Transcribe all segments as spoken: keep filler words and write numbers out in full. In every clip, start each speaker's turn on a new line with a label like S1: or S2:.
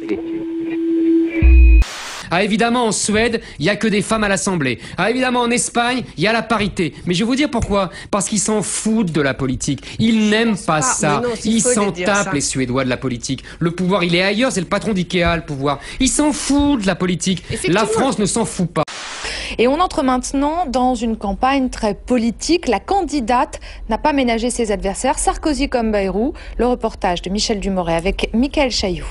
S1: Ah évidemment en Suède, il n'y a que des femmes à l'Assemblée. Ah évidemment en Espagne, il y a la parité. Mais je vais vous dire pourquoi. Parce qu'ils s'en foutent de la politique. Ils n'aiment pas ça. Non, ils s'en tapent les Suédois de la politique. Le pouvoir il est ailleurs, c'est le patron d'Ikea le pouvoir. Ils s'en foutent de la politique. La France ne s'en fout pas.
S2: Et on entre maintenant dans une campagne très politique. La candidate n'a pas ménagé ses adversaires, Sarkozy comme Bayrou. Le reportage de Michel Dumoret avec Michael Chailloux.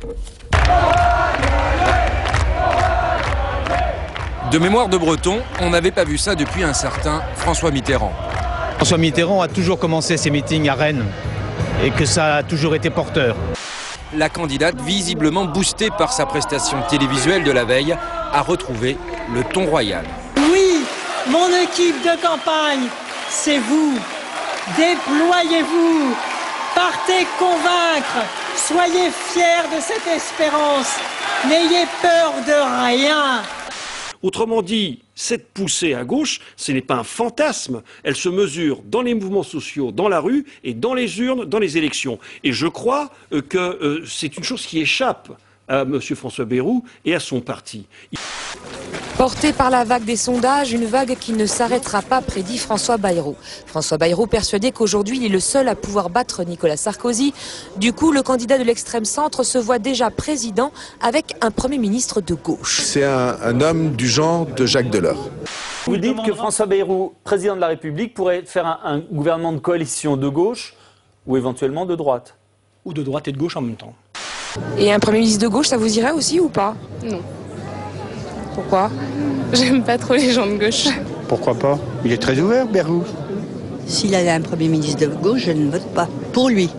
S3: De mémoire de breton, on n'avait pas vu ça depuis un certain François Mitterrand.
S4: François Mitterrand a toujours commencé ses meetings à Rennes et que ça a toujours été porteur.
S3: La candidate, visiblement boostée par sa prestation télévisuelle de la veille, a retrouvé le ton royal.
S5: Oui, mon équipe de campagne, c'est vous. Déployez-vous, partez convaincre, soyez fiers de cette espérance, n'ayez peur de rien.
S6: Autrement dit, cette poussée à gauche, ce n'est pas un fantasme, elle se mesure dans les mouvements sociaux, dans la rue et dans les urnes, dans les élections. Et je crois euh, que euh, c'est une chose qui échappe à M. François Bayrou et à son parti.
S7: Porté par la vague des sondages, une vague qui ne s'arrêtera pas, prédit François Bayrou. François Bayrou persuadé qu'aujourd'hui il est le seul à pouvoir battre Nicolas Sarkozy. Du coup, le candidat de l'extrême centre se voit déjà président avec un Premier ministre de gauche.
S8: C'est un, un homme du genre de Jacques Delors.
S9: Vous dites que François Bayrou, président de la République, pourrait faire un, un gouvernement de coalition de gauche ou éventuellement de droite.
S10: Ou de droite et de gauche en même temps.
S7: Et un Premier ministre de gauche, ça vous irait aussi ou pas?
S11: Non.
S7: Pourquoi?
S11: J'aime pas trop les gens de gauche.
S12: Pourquoi pas? Il est très ouvert, Bayrou.
S13: S'il avait un Premier ministre de gauche, je ne vote pas pour lui.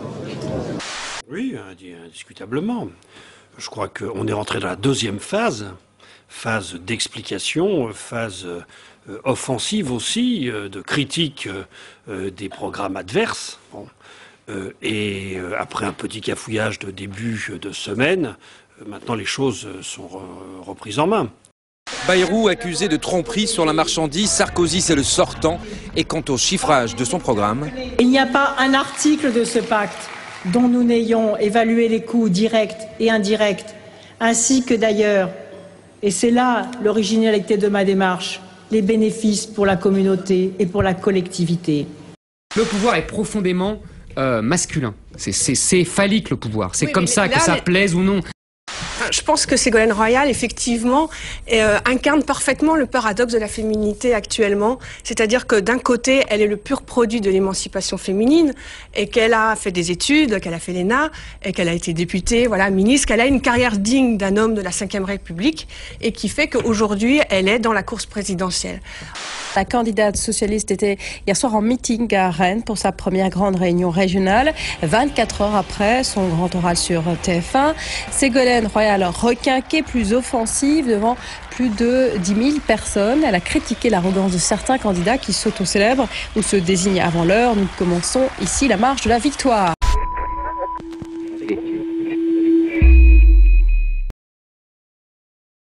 S6: Oui, indiscutablement. Je crois qu'on est rentré dans la deuxième phase, phase d'explication, phase euh, offensive aussi, euh, de critique euh, des programmes adverses. Bon. Euh, et euh, après un petit cafouillage de début de semaine, euh, maintenant les choses sont re reprises en main.
S3: Bayrou accusé de tromperie sur la marchandise, Sarkozy c'est le sortant. Et quant au chiffrage de son programme...
S5: Il n'y a pas un article de ce pacte dont nous n'ayons évalué les coûts directs et indirects, ainsi que d'ailleurs, et c'est là l'originalité de ma démarche, les bénéfices pour la communauté et pour la collectivité.
S1: Le pouvoir est profondément euh, masculin. C'est phallique le pouvoir. C'est oui, comme ça, là, que ça les... plaise ou non.
S11: Je pense que Ségolène Royal, effectivement, euh, incarne parfaitement le paradoxe de la féminité actuellement. C'est-à-dire que d'un côté, elle est le pur produit de l'émancipation féminine et qu'elle a fait des études, qu'elle a fait l'E N A et qu'elle a été députée, voilà, ministre, qu'elle a une carrière digne d'un homme de la cinquième République et qui fait qu'aujourd'hui, elle est dans la course présidentielle.
S2: La candidate socialiste était hier soir en meeting à Rennes pour sa première grande réunion régionale. vingt-quatre heures après son grand oral sur T F un, Ségolène Royal requinquée, plus offensive devant plus de dix mille personnes. Elle a critiqué l'arrogance de certains candidats qui s'auto-célèbrent ou se désignent avant l'heure. Nous commençons ici la marche de la victoire.